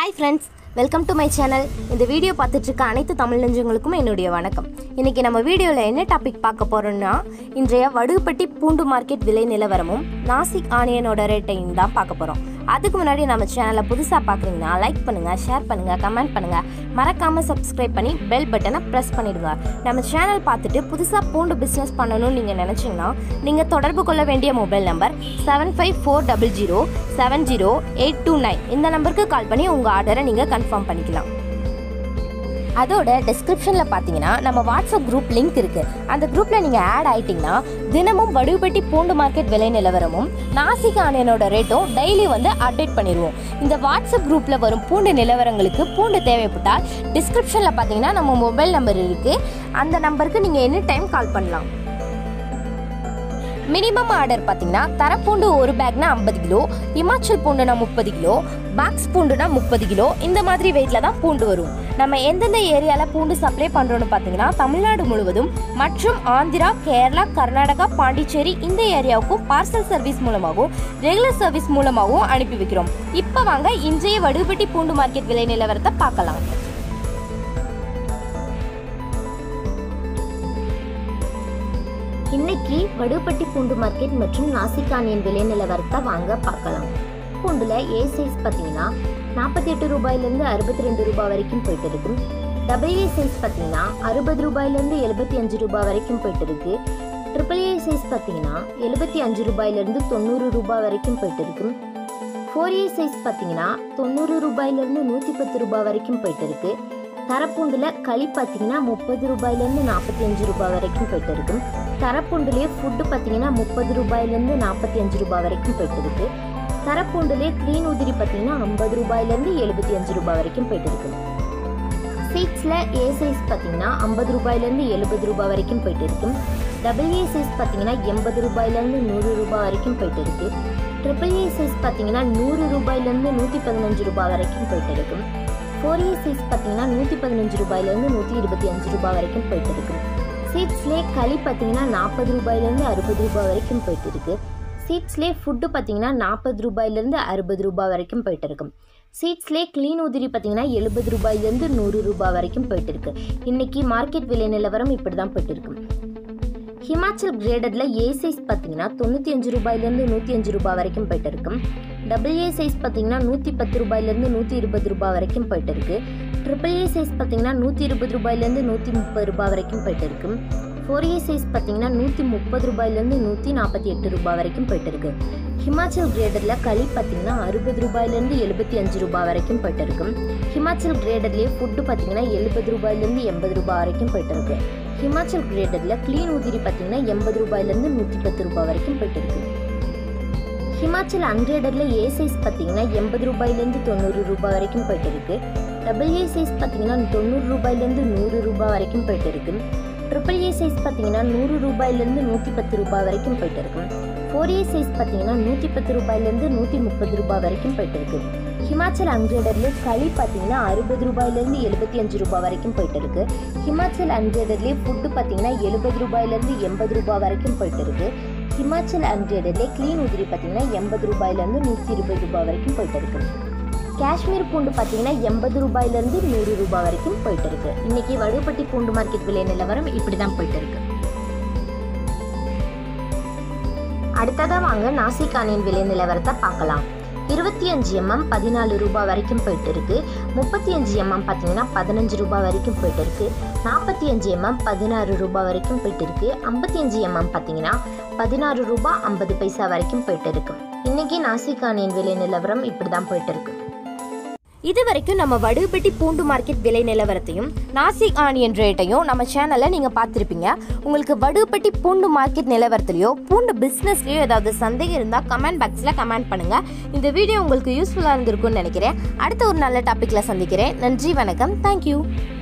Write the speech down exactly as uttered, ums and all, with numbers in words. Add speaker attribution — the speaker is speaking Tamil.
Speaker 1: Hi friends, welcome to my channel. இந்த வீடியோ பார்த்துட்டு இருக்க அனைத்து தமிழ் நெஞ்சங்களுக்கும் என்னுடைய வணக்கம். இன்னைக்கு நம்ம வீடியோவில் என்ன டாபிக் பார்க்க போறோம்னா இன்றைய வடுகுப்பட்டி பூண்டு மார்க்கெட் விலை நிலவரமும் நாசிக் ஆனியனோட ரேட்டையும் தான் பார்க்க போறோம். அதுக்கு முன்னாடி நம்ம சேனலை புதுசாக பார்க்குறீங்கன்னா லைக் பண்ணுங்க, ஷேர் பண்ணுங்க, கமெண்ட் பண்ணுங்க, மறக்காம சப்ஸ்கிரைப் பண்ணி பெல் பட்டனை ப்ரெஸ் பண்ணிடுங்க. நம்ம சேனல் பார்த்துட்டு புதுசாக பூண்டு பிஸ்னஸ் பண்ணணும்னு நீங்கள் நினச்சிங்கன்னா நீங்கள் தொடர்பு கொள்ள வேண்டிய mobile number seven five four double zero seven zero eight two nine இந்த நம்பருக்கு கால் பண்ணி உங்கள் ஆர்டரை நீங்கள் கன்ஃபார்ம் பண்ணிக்கலாம். அதோட டிஸ்கிரிப்ஷனில் பார்த்தீங்கன்னா நம்ம வாட்ஸ்அப் குரூப் லிங்க் இருக்குது. அந்த குரூப்பில் நீங்கள் ஆட் ஆகிட்டிங்கன்னா தினமும் வடுகுப்பட்டி பூண்டு மார்க்கெட் விலை நிலவரமும் நாசிக் ஆனியனோட ரேட்டும் டெய்லி வந்து அப்டேட் பண்ணிடுவோம். இந்த வாட்ஸ்அப் குரூப்பில் வரும் பூண்டு நிலவரங்களுக்கு பூண்டு தேவைப்பட்டால் டிஸ்கிரிப்ஷனில் பார்த்தீங்கன்னா நம்ம மொபைல் நம்பர் இருக்குது. அந்த நம்பருக்கு நீங்கள் எனி டைம் கால் பண்ணலாம். மினிமம் ஆர்டர் பார்த்தீங்கன்னா தரப்பூண்டு ஒரு பேக்னா ஐம்பது கிலோ, இமாச்சல் பூண்டுனா முப்பது கிலோ, பாக்ஸ் பூண்டுனா முப்பது கிலோ, இந்த மாதிரி வெயிட்டில் தான் பூண்டு வரும். நம்ம எந்தெந்த ஏரியாவில் பூண்டு சப்ளை பண்ணுறோன்னு பார்த்தீங்கன்னா தமிழ்நாடு முழுவதும் மற்றும் ஆந்திரா, கேரளா, கர்நாடகா, பாண்டிச்சேரி இந்த ஏரியாவுக்கும் பார்சல் சர்வீஸ் மூலமாகவும் ரெகுலர் சர்வீஸ் மூலமாகவும் அனுப்பி வைக்கிறோம். இப்போ வாங்க இன்றைய வடுகுப்பட்டி பூண்டு மார்க்கெட் விலை நிலவரத்தை பார்க்கலாம். இன்னைக்கு வடுகுப்பட்டி பூண்டு மார்க்கெட் மற்றும் நாசிக் ஆனியன் விலை நிலவரத்தை வாங்க பார்க்கலாம். பூண்டுல ஏ சைஸ் பார்த்தீங்கன்னா நாற்பத்தி எட்டு ரூபாயிலிருந்து அறுபத்தி ரெண்டு ரூபாய் வரைக்கும் போயிட்டு இருக்கு. டபுள் ஏ சைஸ் பார்த்தீங்கன்னா அறுபது ரூபாயிலிருந்து எழுபத்தி அஞ்சு ரூபாய் வரைக்கும் போயிட்டு இருக்கு. ட்ரிபிள் ஏ சைஸ் பார்த்தீங்கன்னா எழுபத்தி அஞ்சு ரூபாயிலிருந்து தொண்ணூறு ரூபாய் வரைக்கும் போயிட்டு இருக்கு. ஃபோர் ஏ சைஸ் பார்த்தீங்கன்னா தொண்ணூறு ரூபாயிலிருந்து நூற்றி பத்து ரூபாய் வரைக்கும் போயிட்டு இருக்கு. தரப்பூண்டுல களி பார்த்தீங்கன்னா முப்பது ரூபாயிலிருந்து நாற்பத்தி அஞ்சு ரூபாய் வரைக்கும் போயிட்டு இருக்கு. தரப்பூண்டுலேயே ஃபுட்டு பார்த்தீங்கன்னா முப்பது ரூபாயிலிருந்து நாற்பத்தி அஞ்சு ரூபாய் வரைக்கும் போயிட்டு இருக்கு. தரப்பூண்டுலேயே க்ளீன் உதிரி பார்த்தீங்கன்னா ஐம்பது ரூபாயிலிருந்து எழுபத்தி அஞ்சு ரூபாய் வரைக்கும் போயிட்டு இருக்கு. சீட்ஸில் ஏ சைஸ் பார்த்தீங்கன்னா ஐம்பது ரூபாயிலிருந்து எழுபது ரூபாய் வரைக்கும் போயிட்டு இருக்கு. டபுள் ஏ சைஸ் பார்த்தீங்கன்னா எண்பது ரூபாயிலிருந்து நூறு ரூபாய் வரைக்கும் போயிட்டு இருக்கு. ட்ரிபிள் ஏ சைஸ் பார்த்தீங்கன்னா நூறு ரூபாயிலிருந்து நூற்றி பதினஞ்சு ரூபாய் வரைக்கும் போயிட்டு இருக்கு. ஃபோர் ஏ சைஸ் பார்த்தீங்கன்னா நூற்றி பதினஞ்சு ரூபாயிலிருந்து நூற்றி இருபத்தி அஞ்சு ரூபாய் வரைக்கும் போயிட்டு இருக்கு. சீட்ஸ்லேயே களி பார்த்தீங்கன்னா நாற்பது ரூபாயிலிருந்து அறுபது ரூபாய் வரைக்கும் போயிட்டு இருக்கு. சீட்ஸ்லேயே ஃபுட்டு பார்த்தீங்கன்னா நாற்பது ரூபாயிலிருந்து அறுபது ரூபாய் வரைக்கும் போயிட்டு இருக்கு. சீட்ஸ்லேயே க்ளீன் உதிரி பார்த்தீங்கன்னா எழுபது ரூபாயிலிருந்து நூறு ரூபாய் வரைக்கும் போயிட்டு இருக்கு. இன்னைக்கு மார்க்கெட் விலை நிலவரம் இப்படி தான் போயிட்டு இருக்கு. ஹிமாச்சல் கிரேடட்ல ஏ சைஸ் பார்த்தீங்கன்னா தொண்ணூற்றி அஞ்சு ரூபாயிலிருந்து நூற்றி அஞ்சு ரூபாய் வரைக்கும் போயிட்டு இருக்கு. டபுள் ஏ சைஸ் பார்த்தீங்கன்னா நூற்றி பத்து ரூபாயிலிருந்து நூற்றி இருபது ரூபாய் வரைக்கும் போயிட்டு இருக்கு. ட்ரிபிள் ஏ சைஸ் பார்த்தீங்கன்னா நூற்றி இருபது ரூபாயிலிருந்து நூற்றி முப்பது ரூபாய் வரைக்கும் போயிட்டு இருக்கு. ஃபோர் ஏ சைஸ் பார்த்தீங்கன்னா நூற்றி முப்பது ரூபாயிலிருந்து நூற்றி நாற்பத்தி எட்டு ரூபாய் வரைக்கும் போயிட்டு இருக்கு. ஹிமாச்சல் கிரேடட்ல களி பார்த்தீங்கன்னா அறுபது ரூபாயிலிருந்து எழுபத்தி அஞ்சு ரூபாய் வரைக்கும் போயிட்டு இருக்கு. ஹிமாச்சல் கிரேடட்லேயே ஃபுட்டு பார்த்தீங்கன்னா எழுபது ரூபாயிலிருந்து எண்பது ரூபாய் வரைக்கும் போயிட்டு இருக்கு. ஹிமாச்சல் கிரேடட்ல க்ளீன் உதிரி பார்த்தீங்கன்னா எண்பது ரூபாயிலிருந்து நூற்றி பத்து ரூபாய் வரைக்கும் போயிட்டு இருக்கு. ஹிமாச்சல் அன்கிரேடட்ல ஏ சைஸ் பார்த்தீங்கன்னா எண்பது ரூபாயிலிருந்து தொண்ணூறு ரூபாய் வரைக்கும் போயிட்டு இருக்கு. டபுள் ஏ சைஸ் பார்த்தீங்கன்னா தொண்ணூறு ரூபாயிலிருந்து நூறு ரூபாய் வரைக்கும் போயிட்டு இருக்கு. ட்ரிபிள் ஏ சைஸ் பார்த்தீங்கன்னா நூறு ரூபாயிலிருந்து நூற்றி பத்து ரூபாய் வரைக்கும் போயிட்டு இருக்கு. ஃபோர் ஏ சைஸ் பார்த்தீங்கன்னா நூற்றி பத்து ரூபாயிலிருந்து நூற்றி முப்பது ரூபாய் வரைக்கும் போயிட்டு இருக்கு. ஹிமாச்சல் அன்கிரேடட்ல களி பார்த்தீங்கன்னா அறுபது ரூபாயிலிருந்து எழுபத்தி அஞ்சு ரூபாய் வரைக்கும் போயிட்டு இருக்கு. ஹிமாச்சல் அன்கிரேடட்லேயே ஃபுட்டு பார்த்தீங்கன்னா எழுபது ரூபாயிலிருந்து எண்பது ரூபாய் வரைக்கும் போயிட்டு இருக்கு. ஹிமாச்சல் அன்கிரேடட்லேயே க்ளீன் உதிரி பார்த்தீங்கன்னா எண்பது ரூபாயிலிருந்து நூற்றி இருபது ரூபாய் வரைக்கும் போயிட்டு இருக்கு. காஷ்மீர் பூண்டு பார்த்தீங்கன்னா எண்பது ரூபாயிலிருந்து நூறு ரூபாய் வரைக்கும் போயிட்டு இருக்கு. இன்னைக்கு வடுகுப்பட்டி பூண்டு மார்க்கெட் விலை நிலவரம் இப்படி தான் போயிட்டு இருக்கு. அடுத்ததாக வாங்க நாசிக் ஆனியன் விலை நிலவரத்தை பார்க்கலாம். இருபத்தி அஞ்சு எம்எம் பதினாலு ரூபாய் வரைக்கும் போயிட்டு இருக்கு. முப்பத்தி அஞ்சு எம்எம் பார்த்தீங்கன்னா பதினஞ்சு ரூபாய் வரைக்கும் போயிட்டு இருக்கு. நாற்பத்தி அஞ்சு எம்எம் பதினாறு ரூபாய் வரைக்கும் போயிட்டு இருக்கு. ஐம்பத்தி அஞ்சு எம்எம் பார்த்தீங்கன்னா பதினாறு ரூபாய் ஐம்பது பைசா வரைக்கும் போயிட்டு இருக்கு. இன்னைக்கு நாசிக் ஆனியன் விலை நிலவரம் இப்படி தான் போயிட்டு இருக்கு. இது வரைக்கும் நம்ம வடுகுப்பட்டி பூண்டு மார்க்கெட் விலை நிலவரத்தையும் நாசிக் ஆனியன் ரேட்டையும் நம்ம சேனலில் நீங்கள் பார்த்துருப்பீங்க. உங்களுக்கு வடுகுப்பட்டி பூண்டு மார்க்கெட் நிலவரத்துலையோ பூண்டு பிஸ்னஸ்லையோ ஏதாவது சந்தேகம் இருந்தால் கமெண்ட் பாக்ஸில் கமெண்ட் பண்ணுங்கள். இந்த வீடியோ உங்களுக்கு யூஸ்ஃபுல்லாக இருந்திருக்கும்னு நினைக்கிறேன். அடுத்த ஒரு நல்ல டாப்பிக்கில் சந்திக்கிறேன். நன்றி, வணக்கம், தேங்க்யூ.